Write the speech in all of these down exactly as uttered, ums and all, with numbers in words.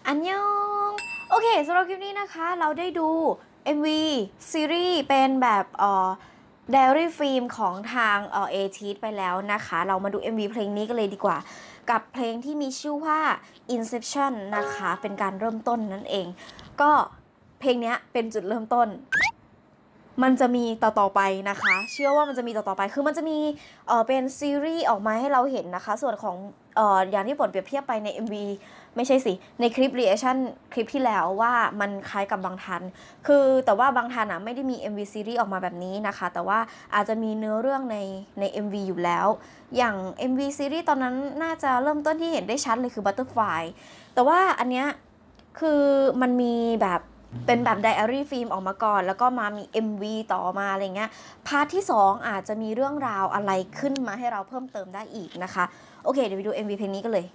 อันยองโอเคสำหรับคลิปนี้นะคะเราได้ดู เอ็ม วี ซีรีส์เป็นแบบเอ่อ Diary Film ของทางเอ่อ เอ ที ไปแล้วนะคะเรามาดู เอ็ม วี เพลงนี้กันเลยดีกว่ากับเพลงที่มีชื่อว่า Inception นะคะเป็นการเริ่มต้นนั่นเองก็เพลงนี้เป็นจุดเริ่มต้นมันจะมีต่อๆไปนะคะเชื่อว่ามันจะมีต่อๆไปคือมันจะมีเอ่อเป็นซีรีส์ออกมาให้เราเห็นนะคะส่วนของเอ่ออย่างที่ฝนเปรียบเทียบไปใน เอ็ม วี ไม่ใช่สิในคลิป reaction คลิปที่แล้วว่ามันคล้ายกับบางทันคือแต่ว่าบางทันอ่ะไม่ได้มี เอ็ม วี ซีรีส์ออกมาแบบนี้นะคะแต่ว่าอาจจะมีเนื้อเรื่องในใน เอ็ม วี อยู่แล้วอย่าง เอ็ม วี ซีรีส์ตอนนั้นน่าจะเริ่มต้นที่เห็นได้ชัดเลยคือ Butterfly แต่ว่าอันเนี้ยคือมันมีแบบเป็นแบบไดอารี่ฟิล์มออกมาก่อนแล้วก็มามี เอ็ม วี ต่อมาอะไรเงี้ยพาร์ทที่สองอาจจะมีเรื่องราวอะไรขึ้นมาให้เราเพิ่มเติมได้อีกนะคะโอเคเดี๋ยวไปดู เอ็ม วี เพลงนี้กันเลย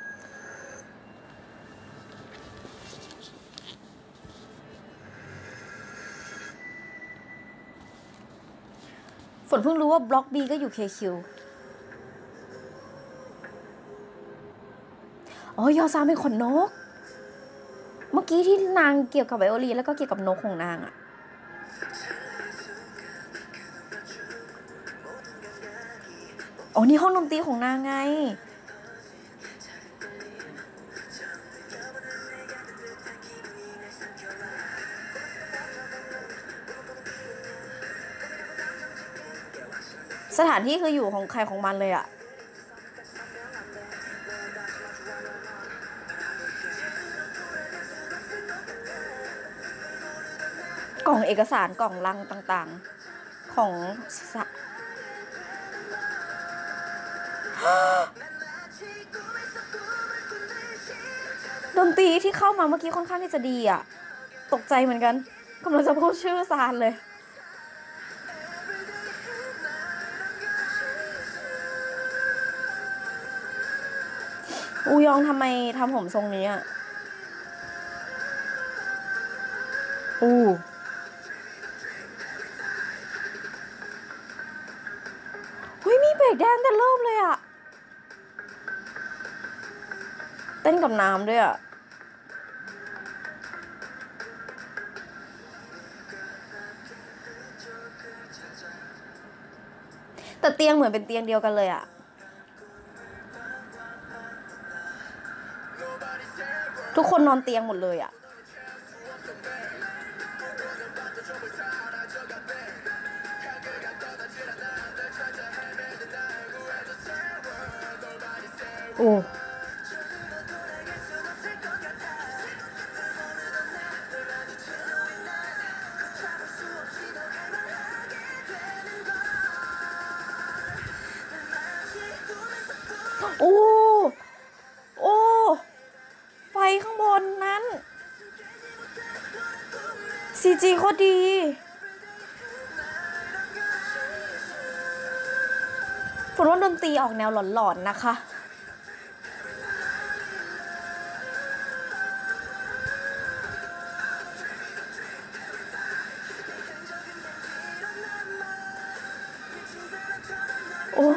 ฝนเพิ่งรู้ว่าบล็อก B ก็อยู่ เค คิว อ๋อยอซาเป็นขนนกเมื่อกี้ที่นางเกี่ยวกับไวโอลินแล้วก็เกี่ยวกับนกของนางอะอ๋อนี่ห้องดนตรีของนางไงสถานที่คืออยู่ของใครของมันเลยอะกล่องเอกสารกล่องลังต่างๆของดนตรีที่เข้ามาเมื่อกี้ค่อนข้างที่จะดีอะตกใจเหมือนกันกำลังจะพูดชื่อซานเลยอูยองทำไมทำผมทรงนี้อ่ะอูเฮ้ยมีเบรกแดนแต่เริ่มเลยอ่ะเต้นกับน้ำด้วยอ่ะแต่เตียงเหมือนเป็นเตียงเดียวกันเลยอ่ะทุกคนนอนเตียงหมดเลยอ่ะโอ้โอ้โอ้ไฟข้างบนนั้น ซี จี โคตรดีฝนว่าดนตรีออกแนวหลอนๆนะคะโอ้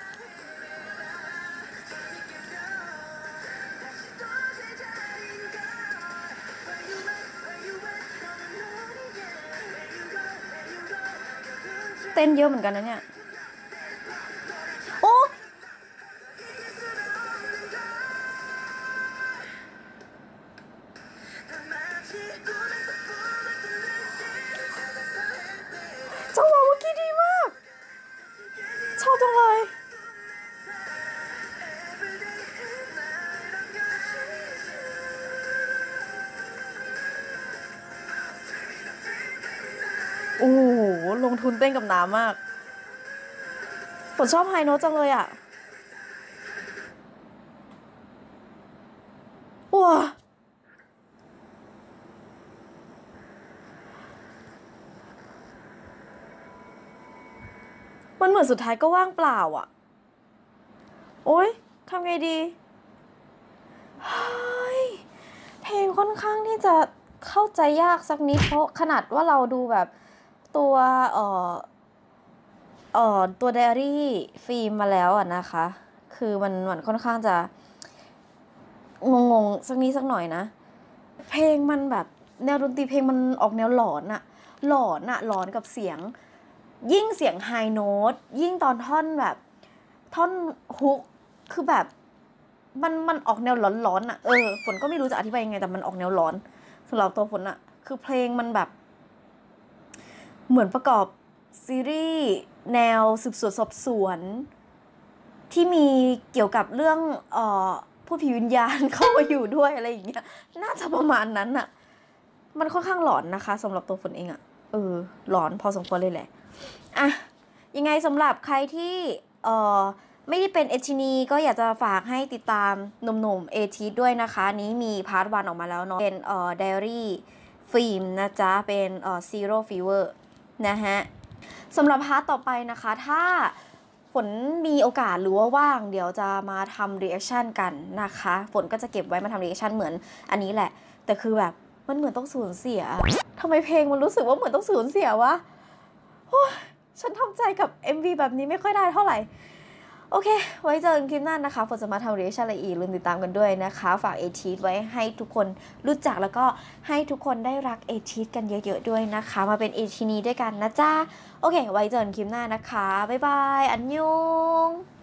เต้นเยอะเหมือนกันนะเนี่ยโอ้จังหวะเมื่อกี้ดีมากชอบจังเลยโอ้โหลงทุนเต้นกับน้ำมากผมชอบไฮโน้ตจังเลยอ่ะว้ามันเหมือนสุดท้ายก็ว่างเปล่าอ่ะโอ๊ยทำไงดีเฮ้ยเพลงค่อนข้างที่จะเข้าใจยากสักนิดเพราะขนาดว่าเราดูแบบตัวเอ่อเอ่อตัวไดอารี่ฟิล์มมาแล้วอะนะคะคือมันมันค่อนข้างจะงงๆสักนิดสักหน่อยนะเพลงมันแบบแนวดนตรีเพลงมันออกแนวหลอนอะหลอนอะหลอนกับเสียงยิ่งเสียงไฮโน้ตยิ่งตอนท่อนแบบท่อนฮุกคือแบบมันมันออกแนวหลอนๆอะเออฝนก็ไม่รู้จะอธิบายยังไงแต่มันออกแนวหลอนสำหรับตัวฝนอะคือเพลงมันแบบเหมือนประกอบซีรีส์แนวสืบสวนสอบสวนที่มีเกี่ยวกับเรื่องเอ่อผู้ผีวิญญาณเข้ามาอยู่ด้วยอะไรอย่างเงี้ยน่าจะประมาณนั้นอะมันค่อนข้างหลอนนะคะสำหรับตัวฝนเองอะเออหลอนพอสมควรเลยแหละอ่ะยังไงสำหรับใครที่เอ่อไม่ได้เป็นเอชินีก็อยากจะฝากให้ติดตามหนุ่มๆเอทีด้วยนะคะนี้มีพาร์ทวันออกมาแล้วเนาะเป็นเอ่อไดอารี่ฟิล์มนะจ๊ะเป็นเอ่อซีโร่ฟีเวอร์นะฮะสำหรับพาร์ทต่อไปนะคะถ้าฝนมีโอกาสหรือว่าว่างเดี๋ยวจะมาทำรีแอคชั่นกันนะคะฝนก็จะเก็บไว้มาทำรีแอคชั่นเหมือนอันนี้แหละแต่คือแบบมันเหมือนต้องสูญเสียทำไมเพลงมันรู้สึกว่าเหมือนต้องสูญเสียวะฉันทำใจกับ เอ็ม วี แบบนี้ไม่ค่อยได้เท่าไหร่โอเคไว้เจอกันคลิปหน้านะคะฝนจะมาทำรีแอคชั่นอะไรอีกลืมติดตามกันด้วยนะคะฝากเอทีไว้ให้ทุกคนรู้จักแล้วก็ให้ทุกคนได้รักเอทีกันเยอะๆด้วยนะคะมาเป็นเอทีนีด้วยกันนะจ๊ะโอเคไว้เจอกันคลิปหน้านะคะบ๊ายบายอันยง